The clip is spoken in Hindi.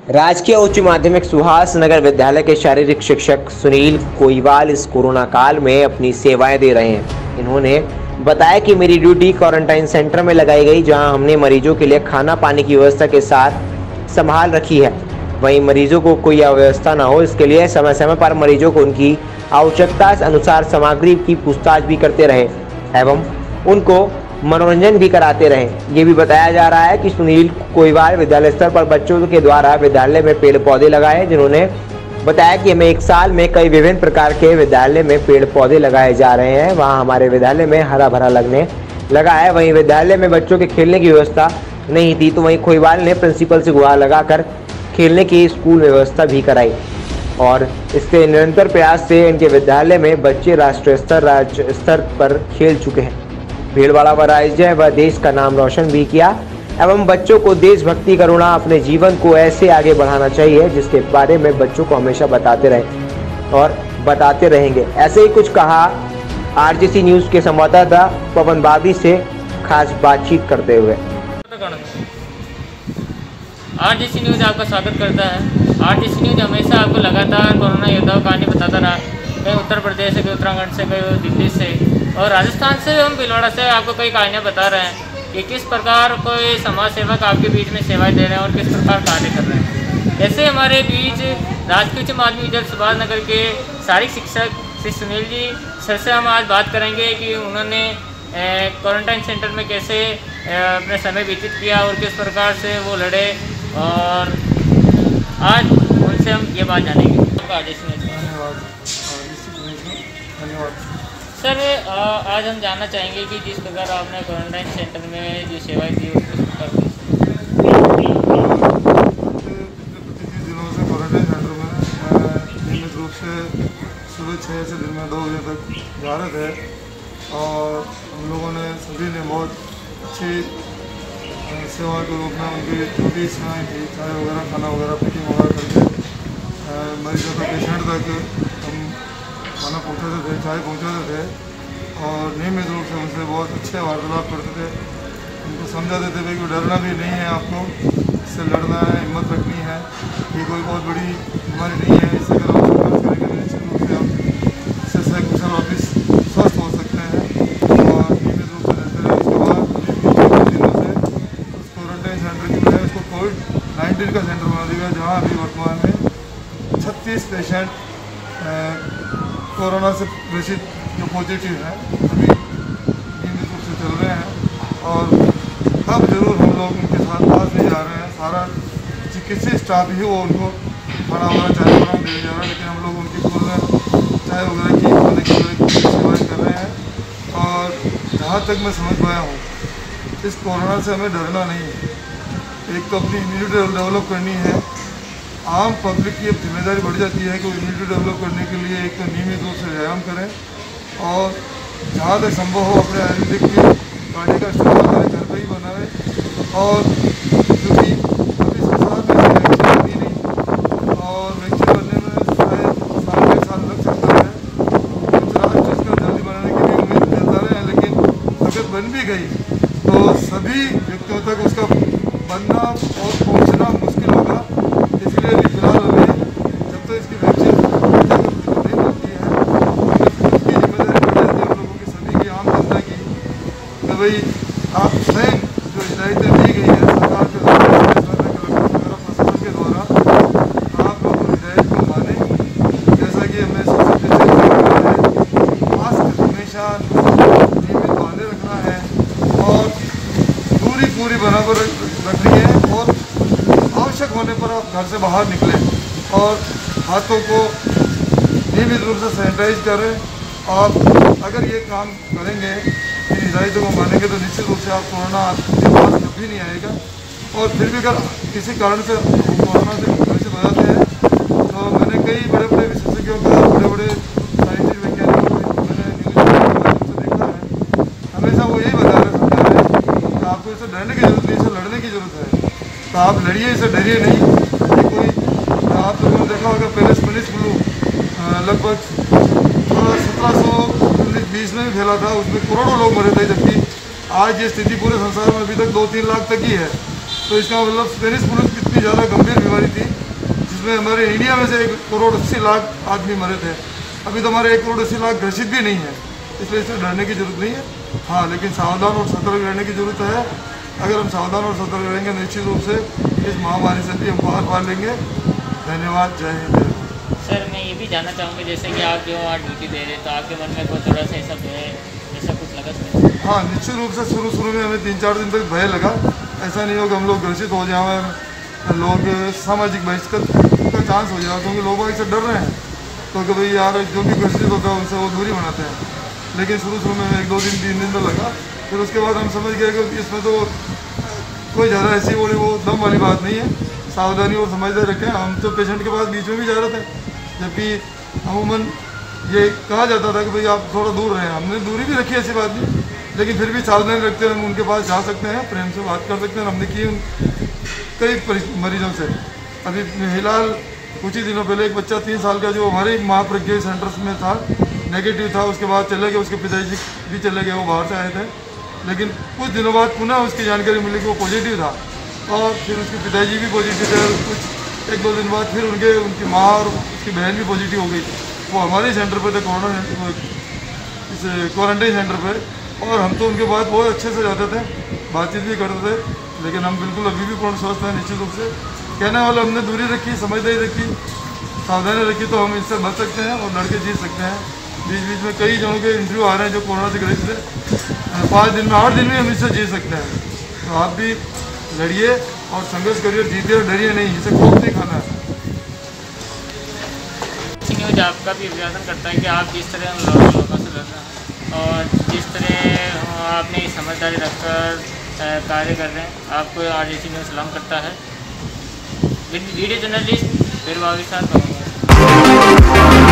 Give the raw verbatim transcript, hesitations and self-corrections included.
राजकीय उच्च माध्यमिक सुहास नगर विद्यालय के शारीरिक शिक्षक सुनील कोईवाल इस कोरोना काल में अपनी सेवाएं दे रहे हैं। इन्होंने बताया कि मेरी ड्यूटी क्वारंटाइन सेंटर में लगाई गई, जहां हमने मरीजों के लिए खाना पानी की व्यवस्था के साथ संभाल रखी है। वहीं मरीजों को कोई अव्यवस्था न हो, इसके लिए समय समय पर मरीजों को उनकी आवश्यकता अनुसार सामग्री की पूछताछ भी करते रहे एवं उनको मनोरंजन भी कराते रहे। ये भी बताया जा रहा है कि सुनील कोईवाल विद्यालय स्तर पर बच्चों के द्वारा विद्यालय में पेड़ पौधे लगाए, जिन्होंने बताया कि हमें एक साल में कई विभिन्न प्रकार के विद्यालय में पेड़ पौधे लगाए जा रहे हैं। वहाँ हमारे विद्यालय में हरा भरा लगने लगा है। वहीं विद्यालय में बच्चों के खेलने की व्यवस्था नहीं थी, तो वहीं कोईवाल ने प्रिंसिपल से गुहार लगाकर खेलने की स्कूल व्यवस्था भी कराई और इसके निरंतर प्रयास से इनके विद्यालय में बच्चे राष्ट्रीय स्तर राज्य स्तर पर खेल चुके हैं। भीलवाड़ा व राज्य व देश का नाम रोशन भी किया एवं बच्चों को देशभक्ति, करुणा, अपने जीवन को ऐसे आगे बढ़ाना चाहिए जिसके बारे में बच्चों को हमेशा बताते रहे और बताते रहेंगे। ऐसे ही कुछ कहा आरजीसी न्यूज के संवाददाता पवन बाबी से खास बातचीत करते हुए। आरजीसी न्यूज आपका स्वागत करता है। आरजीसी न्यूज हमेशा आपको लगातार कोरोना योद्धाओं कहानी बताता रहा, कहीं उत्तर प्रदेश से, कहीं उत्तराखंड से, कहीं दिल्ली से और राजस्थान से, हम भीलवाड़ा से आपको कई कहानियाँ बता रहे हैं कि किस प्रकार कोई समाज सेवक आपके बीच में सेवाएं दे रहे हैं और किस प्रकार कार्य कर रहे हैं। ऐसे हमारे बीच राजकीय उच्च माध्यमिक विद्यालय सुभाष नगर के शारीरिक शिक्षक श्री सुनील जी सर से हम आज बात करेंगे कि उन्होंने क्वारंटाइन सेंटर में कैसे अपने समय व्यतीत किया और किस प्रकार से वो लड़े, और आज उनसे हम ये बात जानेंगे। धन्यवाद धन्यवाद सर, आज हम जानना चाहेंगे कि जिस प्रकार आपने क्वारंटाइन सेंटर में जो सेवाएं दी उसको किस प्रकार की। पिछले दिनों से क्वारंटाइन सेंटर में मैं नियमित रूप से सुबह छः से दिन में दो बजे तक इजारत है और हम लोगों ने सभी ने बहुत अच्छी सेवा के रूप में उनकी जो भी सेवाएँ थी, चाय वगैरह, खाना वगैरह, पैकिंग वगैरह करके मरीजों तक, पेशेंट तक हम खाना पहुँचाते थे, चाय पहुँचाते थे और नियमित रूप से उनसे बहुत अच्छे वार्तालाप करते थे। उनको समझाते थे भाई कि डरना भी नहीं है, आपको इससे लड़ना है, हिम्मत रखनी है, ये कोई बहुत बड़ी बीमारी नहीं है, इससे अगर आप संघर्ष करेंगे तो निश्चित रूप से आप इससे सकुशल वापिस स्वस्थ हो सकते हैं और नियमित रूप से रहते रहे। उसके बाद अभी दिनों से उस क्वारंटाइन सेंटर की बजाय उसको कोविड नाइन्टीन का सेंटर बना दिया, जहाँ अभी वर्तमान में छत्तीस पेशेंट कोरोना से ग्रसित जो पॉजिटिव हैं अभी नियमित रूप से चल रहे हैं और अब जरूर हम लोग उनके साथ पास भी जा रहे हैं। सारा चिकित्सीय स्टाफ ही वो उनको खाना वगैरह, चाय वगैरह दे जा रहा है, लेकिन हम लोग उनकी पूर्ण चाय वगैरह की खाने की सेवाएँ कर रहे हैं। और जहाँ तक मैं समझ पाया हूँ, इस कोरोना से हमें डरना नहीं है। एक तो अपनी इम्यूनिटी डेवलप करनी है। आम पब्लिक की अब जिम्मेदारी बढ़ जाती है कि वो इम्यूनिटी डेवलप करने के लिए एक तो नियमित रूप से व्यायाम करें और जहाँ तक संभव हो अपने आयुर्वेदिक की काढ़े का इस्तेमाल करें, घर पर ही बनाएं। और क्योंकि अब इसके साथ में वैक्सीन बनी नहीं और वैक्सीन बनने में शायद साल डेढ़ साल लग सकता है। कुछ राष्ट्र इसका जल्दी बनाने की भी उम्मीद करता रहे हैं, लेकिन अगर बन भी गई तो सभी व्यक्तियों तक उसका बनना और पहुँचना मुश्किल होगा। इसलिए भी फिलहाल हमें जब तक इसकी वैक्सीन नहीं बनती है उसकी जिम्मेदारी बढ़ जाती है हम लोगों की, सभी की, आम जनता की, कि भाई आप स्वयं जो हिदायतें दी गई है सरकार के द्वारा, प्रशासन के द्वारा, आप लोग हिदायत को माने। जैसा कि हमें सबसे पहले मास्क हमेशा नियमित बांधे रखना है और दूरी पूरी बराबर रखनी है और आवश्यक होने पर आप घर से बाहर निकलें और हाथों को नियमित रूप से सैनिटाइज करें। आप अगर ये काम करेंगे, इन हिदायतों को मानेंगे, तो निश्चित रूप से आप कोरोना आपके पास कभी नहीं आएगा। और फिर भी अगर किसी कारण से कोरोना से घर से बचाते हैं तो मैंने कई बड़े बड़े विशेषज्ञों का, बड़े बड़े साइंटिस्ट वैज्ञानिकों को मैंने न्यूज़ के माध्यम से देखा है, हमेशा वो यही बता रहे समझा रहे कि आपको इससे डरने की जरूरत नहीं, इससे लड़ने की जरूरत है। तो आप लड़िए, इसे डरिए नहीं। ये कोई आप लोगों ने देखा होगा पहले स्पेनिश फ्लू लगभग सत्रह सौ उन्नीस बीस में भी फैला था, उसमें करोड़ों लोग मरे थे, जबकि आज ये स्थिति पूरे संसार में अभी तक दो तीन लाख तक ही है। तो इसका मतलब स्पेनिश फ्लू कितनी ज़्यादा गंभीर बीमारी थी उसमें हमारे इंडिया में से एक करोड़ अस्सी लाख आदमी मरे थे। अभी तो हमारे एक करोड़ अस्सी लाख घोषित भी नहीं है, इसलिए इससे डरने की जरूरत नहीं है। हाँ, लेकिन सावधान और सतर्क रहने की ज़रूरत है। अगर हम सावधान और सतर्क रहेंगे निश्चित रूप से इस महामारी से भी हम पार पा लेंगे। धन्यवाद। जय हिंद। सर मैं ये भी जानना चाहूँगा, जैसे कि आप जो वहाँ ड्यूटी दे रहे हैं तो आपके मन में कोई थोड़ा सा ऐसा भय ऐसा कुछ लगा सर? हाँ, निश्चित रूप से शुरू शुरू में हमें तीन चार दिन तक भय लगा। ऐसा नहीं होगा हम लोग ग्रसित हो जाए, लोग सामाजिक बहिष्कार का चांस हो जाएगा, क्योंकि लोग इससे डर रहे हैं। तो कि भाई यार जो भी ग्रसित होता है उनसे वो दूरी बनाते हैं। लेकिन शुरू शुरू में एक दो दिन तीन दिन तो लगा, फिर उसके बाद हम समझ गए कि इसमें तो कोई ज़्यादा ऐसी वो वो दम वाली बात नहीं है। सावधानी और समझदारी रखें। हम तो पेशेंट के पास बीच में भी जा रहे थे, जबकि अमूमन ये कहा जाता था कि भाई आप थोड़ा दूर रहें। हमने दूरी भी रखी, ऐसी बात नहीं, लेकिन फिर भी सावधानी रखते हैं। हम उनके पास जा सकते हैं, प्रेम से बात कर सकते हैं। हमने की कई मरीजों से। अभी फिलहाल कुछ ही दिनों पहले एक बच्चा तीन साल का जो हमारे महाप्रज्ञा सेंटर्स में था, नेगेटिव था, उसके बाद चले गए, उसके पिताजी भी चले गए, वो बाहर से आए थे। लेकिन कुछ दिनों बाद पुनः उसकी जानकारी मिली कि वो पॉजिटिव था, और फिर उसके पिताजी भी पॉजिटिव थे। और कुछ एक दो दिन बाद फिर उनके उनकी माँ और उसकी बहन भी पॉजिटिव हो गई। वो हमारे सेंटर पर थे, कोरोना इस क्वारंटाइन सेंटर पर, और हम तो उनके बाद बहुत अच्छे से जाते थे, बातचीत भी करते थे। लेकिन हम बिल्कुल अभी भी पूर्ण स्वस्थ हैं निश्चित रूप से। कहने वाला हमने दूरी रखी, समझदारी रखी, सावधानी रखी, तो हम इससे बच सकते हैं और लड़के जीत सकते हैं। बीच बीच में कई जनों के इंटरव्यू आ रहे हैं जो कोरोना से ग्रसित है। पाँच दिन में आठ दिन में हम इससे जीत सकते हैं। तो आप भी लड़िए और संघर्ष करिए, जीतिए और डरिए नहीं, इसे खोप नहीं खाना है। न्यूज़ आपका भी अभिवादन करता है कि आप जिस तरह लोगों से लड़ रहे हैं और जिस तरह आपने समझदारी रखकर कार्य कर रहे हैं, आपको आरटीसी न्यूज़ सलाम करता है। वीडियो जर्नलिस्ट फिर के साथ।